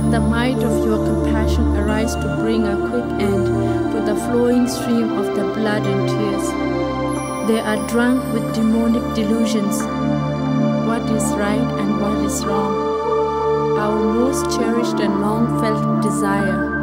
let the might of your compassion arise to bring a quick end to the flowing stream of the blood and tears. They are drunk with demonic delusions. What is right and what is wrong? Our most cherished and long-felt desire.